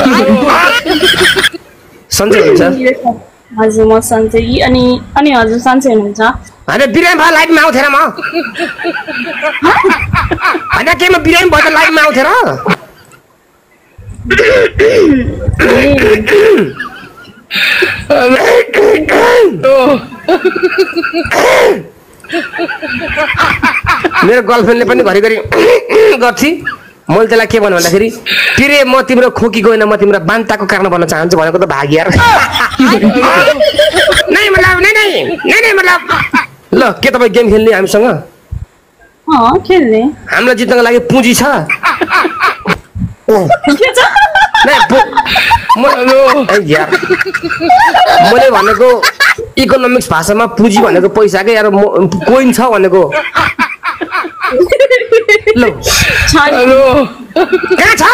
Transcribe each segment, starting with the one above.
सन्चै हुनुहुन्छ हजुर म सन्चै अनि हजुर सन्चै हुनुहुन्छ हैन बिरामी भए लाइभमा आउँथे र म हैन के म बिरामी भए त लाइभमा आउँथे र मेरो गर्लफ्रेन्डले पनि घरिघरि गर्थे मैले त्यसलाई के भन्नु भन्दाखेरि पिरे म तिम्रो खोकी गएन म तिम्रो बान्ताको कारण भन्न चाहन्छु भनेको त भाग यार नै मतलब नै मतलब ल के तपाईँ गेम खेल्ने हामीसँग खेल्ने हामीलाई जित्नको लागि पुँजी छ मैले भनेको इकोनोमिक्स भाषामा पुँजी भनेको पैसाकै यार कोइन छ भनेको ल कहाँ छ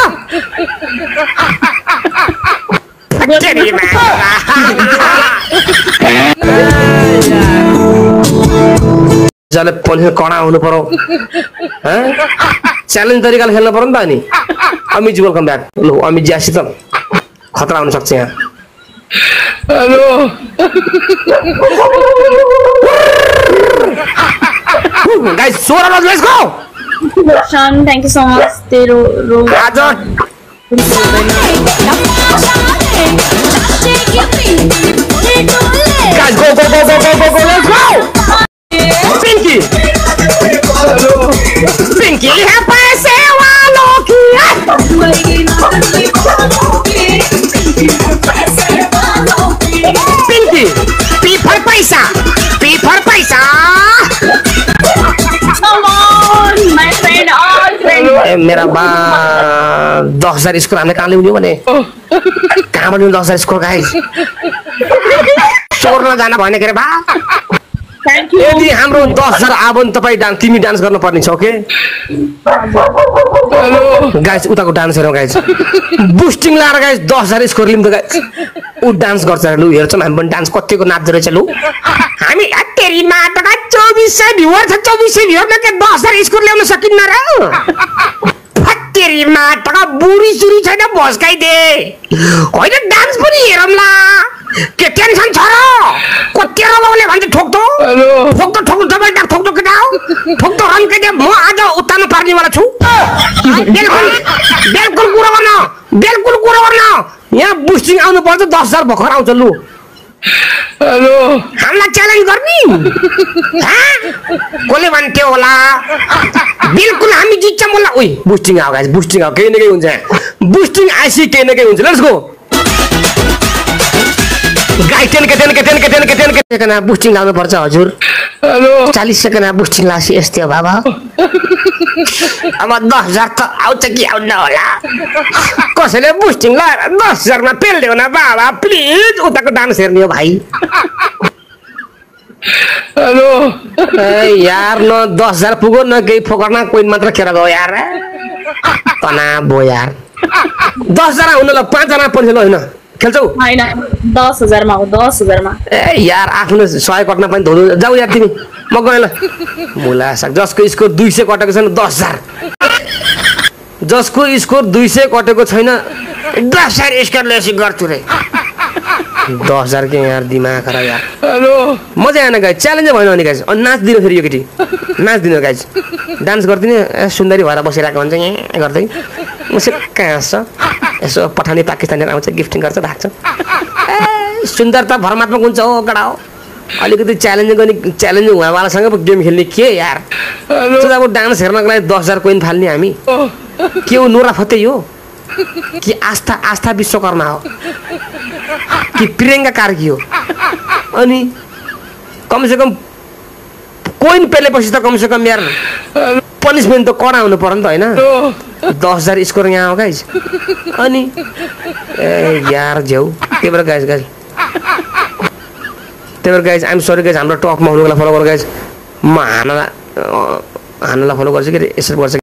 जसले पनि कडा हुनु पर्यो च्यालेन्ज तरिकाले खेल्नु पर्यो नि त अनि अमित वेलकम ब्याक ल अमित ज्यासित खतरा हुन सक्छ यहाँ guys 16 run let's go Sean, thank you so much. तेरो आज guys go let's go Pinky है पैसे वालों की Pinky पी फॉर पैसा Come on, my friend, all friend. मेरा बा 10,000 स्कोर हामीले कहाँ ल्याउने भने कहाँबाट ल्याउने 10,000 स्कोर गाइस सोर्न जान भएन के रे बा Thank you. यदि हाम्रो 10,000 आयो भने तपाईँ तिमी डान्स गर्न पर्ने छ ओके गाइस उताको डान्स हेरौँ गाइस बुस्टिङ लाएर गाइस 10,000 स्कोर लिउँ त गाइस उ डान्स गर्छ लु हेर्छौँ हामी पनि डान्स कतिको नाच्दो रहेछ लु हामी तेरी माटका 2400 भ्युअर छ 2400 भ्युअरमा के 10,000 स्कोर ल्याउन सकिन्न र तेरी माटका बुढी सुरी छैन भस्काइदे होइन डान्स पनि हेरौँला के टेन्सन छ र कति रमाउने भन्छ ठोक्दो ठोक्दो केटा हो ठोक्दो रन्कै दे म आज उत्तानो पार्नेवाला छु बिल्कुल कुरो गर्न यहाँ बुस्टिङ आउनु पर्छ 10,000 भर्खर आउँछ लु हामीलाई च्यालेन्ज गर्ने कसले भन्थ्यो होला बिल्कुल हामी जित्छौँ होला ओइ बुस्टिङ आऊ गाइस बुस्टिङ आऊ केही न केही हुन्छ बुस्टिङ आइसी केही न केही हुन्छ लेट्स गो गाइस 10 के बुस्टिङ लाउनु पर्छ हजुर 40 सेकेन्ड बुस्टिङ लासी यस्तै हो बाबा अब 10,000 त आउँछ कि आउँदैन होला कसैले बुस्टिङ लाएर 10,000 मा पेल्दियो न बाबा प्लिज उताको डान्स हेर्ने हो भाइ यार न 10,000 पुग्यो न केही फोकर्न कोइन मात्र खेर गयो यार तना भो यार 10,000 हुन ल 5 जना पनि ल हैन खेल्छौ हैन 10,000 मा हो 10,000 मा ए यार आफ्नो 100 कट्न पनि धोदो जाऊ यार तिमी म गए ल मुला सक जसको स्कोर 200 कटेको छैन 10,000 जसको स्कोर 200 कटेको छैन 10,000 स्कोर लेसी गर्छु रे 10,000 के यार दिमाग खराब यार मजा आएन गाइस च्यालेन्ज भएन नि गाइस अनि नाच दिनु फेरि यो केटी नाच दिनु गाइस डान्स गर्दिने सुन्दरी भएर बसिरहेको हुन्छ यहाँ गर्दै म सिक्का हाँस्छ यसो पठानी पाकिस्तानी आउँछ गिफ्टिङ गर्छ भाग्छ ए सुन्दरता भरमात्मक हुन्छ हो गडा हो अलिकति च्यालेन्ज गर्ने च्यालेन्ज हुँवालासँग पो गेम खेल्ने के यार अब डान्स हेर्नको लागि 10,000 कोइन फाल्ने हामी के हो नोरा फते हो कि आस्था विश्वकर्मा हो कि प्रियङ्का कार्की हो अनि कमसेकम कोइन पेलेपछि त कमसेकम यार पनिसमेन्ट त कडा हुनु पर्यो नि त होइन 10,000 स्कोर यहाँ हो गाइस अनि ए यार झ्याउ त्यही भएर गाइस आइम सरी गाइस हाम्रो टपमा हुनुको लागि फलो गर गाइस म हानलाई फलो गर्छु के यसरी गर्छ